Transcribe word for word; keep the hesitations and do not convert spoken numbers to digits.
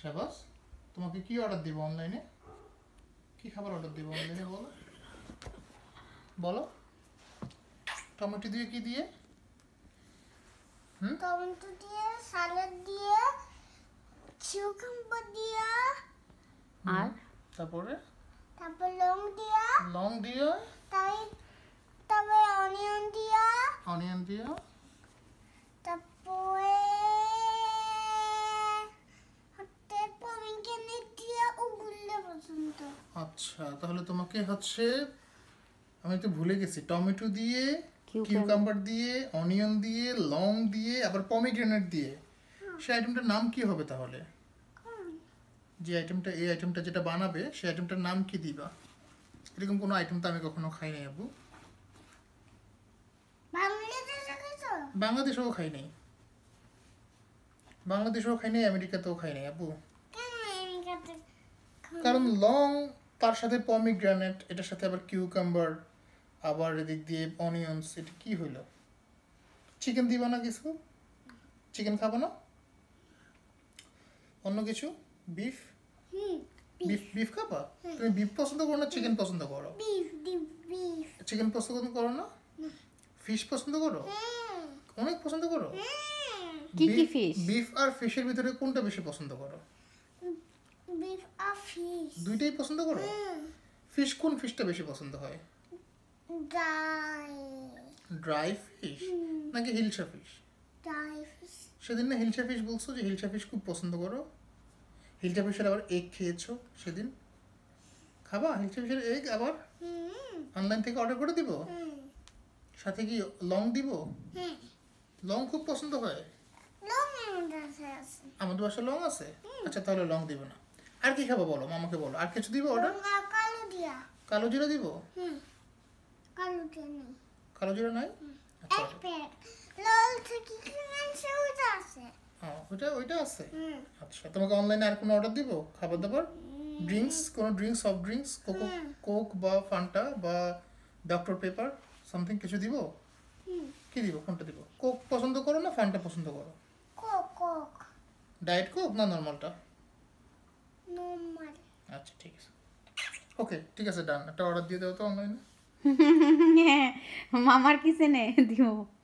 শাবাশ। তোমাকে কি অর্ডার দিব অনলাইনে? কি খাবার অর্ডার দিব অনলাইনে বলো বলো। টমেটো দিয়ে কি দিয়ে? হুম টমেটো দিয়ে, সালাদ দিয়ে, কিউকাম্বার দিয়ে, আর তারপরে তারপর লং দিয়ে, লং দিয়ে, তাই তবে অনিয়ন দিয়ে, অনিয়ন দিয়ে, তারপরে হচ্ছে পমিগ্রেনেট দিয়ে, ওগুলো পছন্দ। আচ্ছা তাহলে তোমাকে হচ্ছে আমি তো ভুলে গেছি, টমেটো দিয়ে, Cucumber. কিউকাম্বার দিয়ে, অনিয়ন দিয়ে, লং দিয়ে, আবার পমিগ্রেনেট দিয়ে। সেই আইটেমটার নাম কি হবে তাহলে? যে আইটেমটা এই আইটেমটা যেটা বানাবে সেই আইটেমটার নাম কি দিবা? এরকম কোনো আইটেম তো আমি কখনো খাই নাই আপু। বাংলাদেশে খেয়েছো? বাংলাদেশেও খাই নাই, বাংলাদেশেও খাই নাই, আমেরিকাতেও খাই নাই আপু। কেন আমেরিকাতে খাও? কারণ লং, তার সাথে পমিগ্রেনেট, এটার সাথে আবার কিউকাম্বার, আবার এদিক দিয়ে অনিয়নস, এটা কি হইলো? চিকেন দিবা না কিছু? চিকেন খাবো না? অন্য কিছু? বিফ? হুম, বিফ বিফ খাবা? তুমি বিফ পছন্দ করো না চিকেন পছন্দ করো? Beef beef beef. চিকেন পছন্দ করো না? ফিশ পছন্দ করো? হুম, অনেক পছন্দ করো? হুম। কি কি ফিশ? বিফ আর ফিশের ভিতরে কোনটা বেশি পছন্দ করো? বিফ আর ফিশ। দুইটাই পছন্দ করো? হুম, ফিশ কোন ফিশটা বেশি পছন্দ হয়? ডাই ড্রাই ফিশ নাকি হিলসা ফিশ? Die fish. সেদিন না হিলসা ফিশ বলছো যে হিলসা ফিশ খুব পছন্দ করো। হিলসা ফিশের আবার এগ খেয়েছো সেদিন, খাবা হিলসা ফিশের এগ আবার? হুম, অনলাইন থেকে অর্ডার করে দিব? হুম, সাথে কি লং দিব? হুম। লং খুব পছন্দ হয়? লং আমাদের আছে আছে। আমাদের বাসায় লং আছে? আচ্ছা তাহলে লং দিব না। আর কি খাবো বলো, মামাকে বলো আর কিছু দিব অর্ডার? লং আর কালো দিয়া। কালো জিরা দিব? হুম, কালো দিয়া নেই। কালো জিরা নাই? আচ্ছা এক প্যাক লাল থেকে কি মাংস ওটা আছে। হ্যাঁ ওইটা ওইটা আছে। হুম, আচ্ছা তোমাকে অনলাইনে আর কোনো অর্ডার দিব খাবার দাবার? ড্রিঙ্কস, কোনো drinks, soft drinks, cocoa, Coke বা ফান্টা বা ডক্টর পেপার সামথিং কিছু দিব? হুম। কি দিব, কোনটা দিব? কোক পছন্দ করো না ফান্টা পছন্দ করো? কোক কোক ডায়েট কোক না নর্মালটা? নরমাল। আচ্ছা ঠিক আছে, ওকে ঠিক আছে ডান, একটা অর্ডার দিয়ে দাও তো অনলাইনে। হ্যাঁ, মামার কিচেনে দিব।